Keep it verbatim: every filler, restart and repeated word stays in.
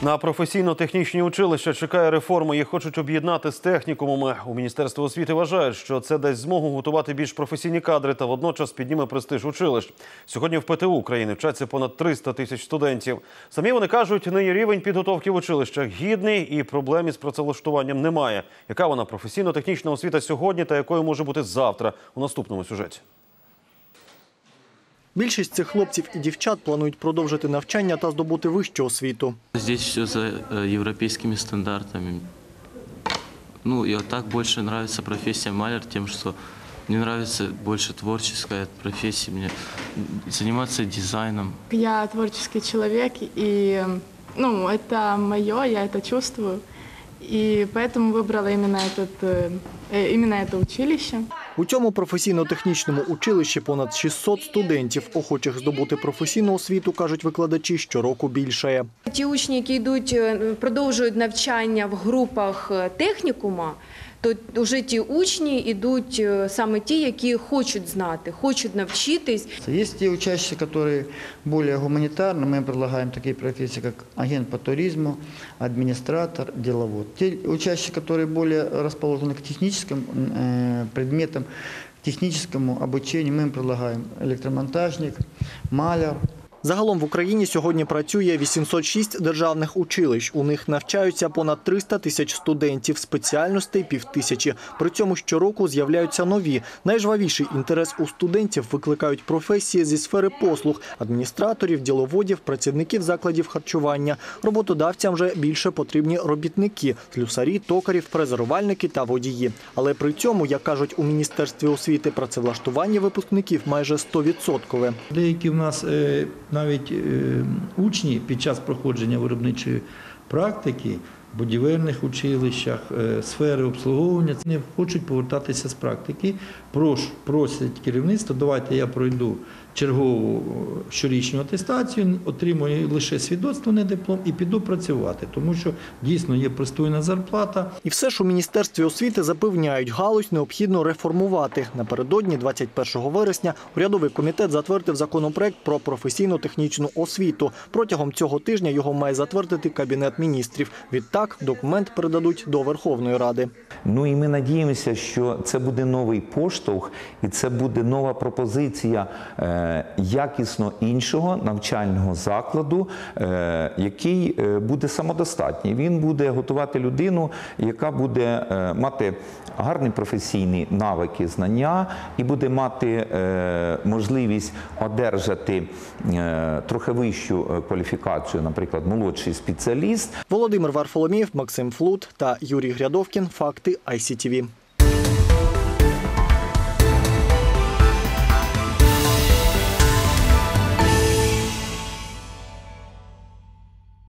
На професійно-технічні училища чекає реформа. Їх хочуть об'єднати з технікумами. У Міністерстві освіти вважають, що це дасть змогу готувати більш професійні кадри та водночас підніме престиж училищ. Сьогодні в ПТУ України вчаться понад триста тисяч студентів. Самі вони кажуть, нині рівень підготовки в училищах гідний і проблем із працевлаштуванням немає. Яка вона професійно-технічна освіта сьогодні та якою може бути завтра у наступному сюжеті? Більшість цих хлопців і дівчат планують продовжити навчання та здобути вищу освіту. Тут все за європейськими стандартами. Ну, и так больше нравится профессия маляр тем, что мне нравится больше творческая профессия, мне заниматься дизайном. Я творческий человек, и ну, это мое, я это чувствую, и поэтому выбрала именно, этот, именно это училище. У цьому професійно-технічному училищі понад шістсот студентів. Охочих здобути професійну освіту, кажуть викладачі, щороку більшає. Ті учні, які йдуть, продовжують навчання в групах технікума, то вже ті учні йдуть саме ті, які хочуть знати, хочуть навчитись. Є ті учащі, які більш гуманітарні. Ми пропонуємо такі професії, як агент по туризму, адміністратор, діловод. Ті учащі, які більш розположені к технічним предметам, технічному обученню, ми пропонуємо електромонтажник, маляр. Загалом в Україні сьогодні працює вісімсот шість державних училищ. У них навчаються понад триста тисяч студентів, спеціальностей – півтисячі. При цьому щороку з'являються нові. Найжвавіший інтерес у студентів викликають професії зі сфери послуг – адміністраторів, діловодів, працівників закладів харчування. Роботодавцям вже більше потрібні робітники – слюсарі, токарі, фрезерувальники та водії. Але при цьому, як кажуть у Міністерстві освіти, працевлаштування випускників майже сто відсотків. Деякі в нас навіть учні під час проходження виробничої практики в будівельних училищах, сфери обслуговування не хочуть повертатися з практики, просять керівництво, давайте я пройду чергову щорічну атестацію, отримую лише свідоцтво, не диплом і піду працювати, тому що дійсно є пристойна зарплата. І все ж у Міністерстві освіти запевняють, галузь необхідно реформувати. Напередодні двадцять першого вересня урядовий комітет затвердив законопроект про професійно-технічну освіту. Протягом цього тижня його має затвердити Кабінет міністрів. Відтак документ передадуть до Верховної Ради. Ну і ми надіємося, що це буде новий поштовх і це буде нова пропозиція якісно іншого навчального закладу, який буде самодостатній. Він буде готувати людину, яка буде мати гарні професійні навики, знання і буде мати можливість одержати трохи вищу кваліфікацію, наприклад, молодший спеціаліст. Володимир Варфоломєєв, Максим Флут та Юрій Грядовкін. Факти ай сі ті ві.